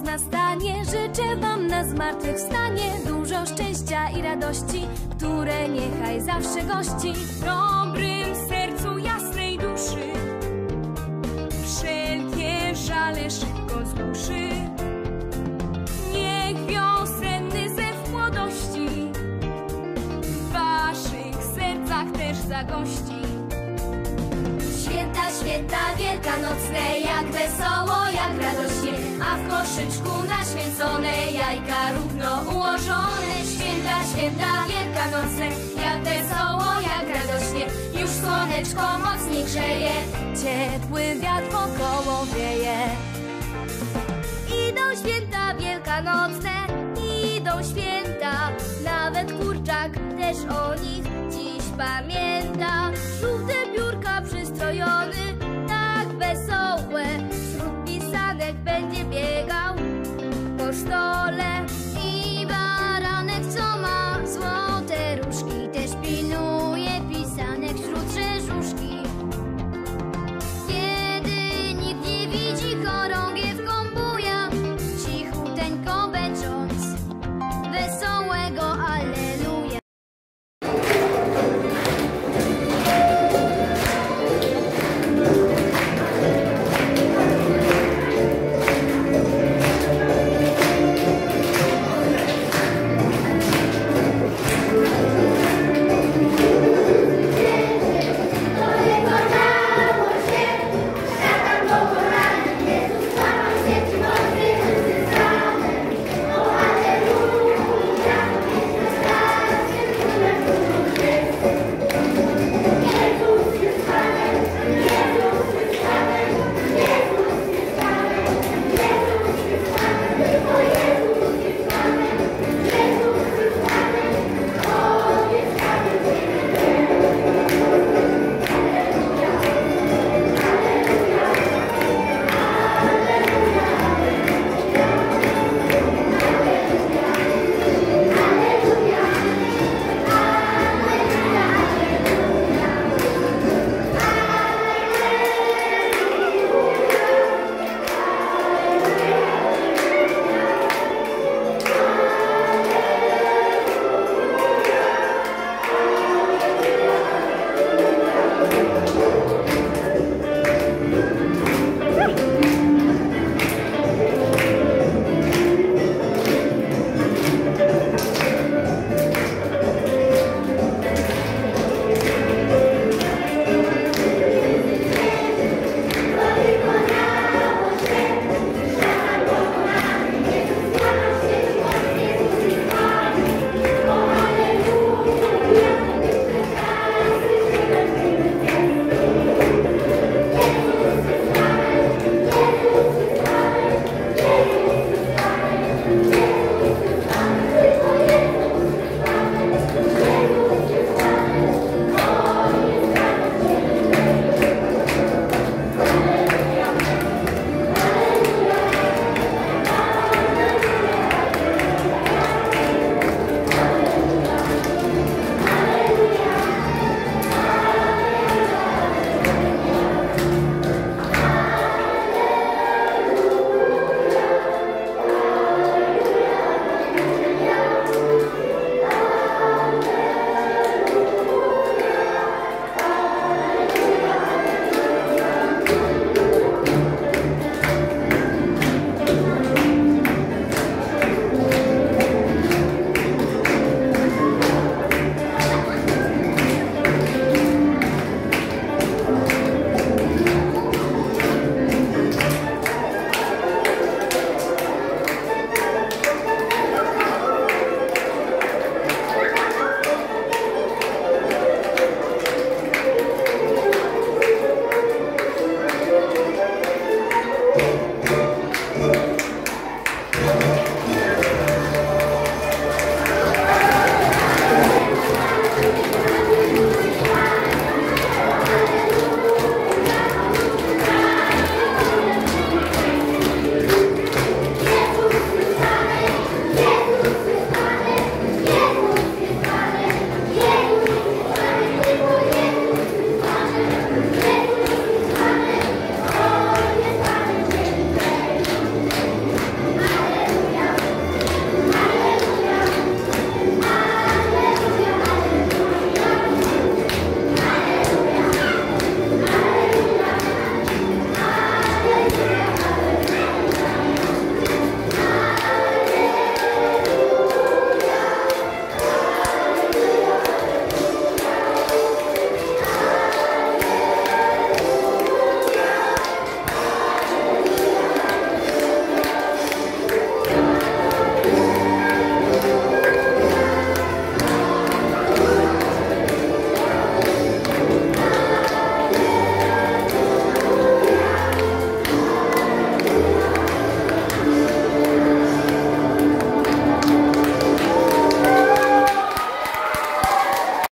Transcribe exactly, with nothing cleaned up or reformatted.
nastanie. Życzę wam na zmartwychwstanie dużo szczęścia i radości, które niechaj zawsze gości w dobrym sercu jasnej duszy. Wszelkie żale szybko zgłuszy. Niech wiosenny zew młodości w waszych sercach też zagości. Święta, święta wielkanocne, jak wesoło, jak radośnie, a w koszyczku naświęcone jajka równo ułożone. Święta, święta wielkanocne, jak wesoło, jak radośnie, już słoneczko mocniej grzeje, ciepły wiatr wokoło wieje. Idą święta wielkanocne, idą święta, nawet kurczak też o nich dziś pamięta.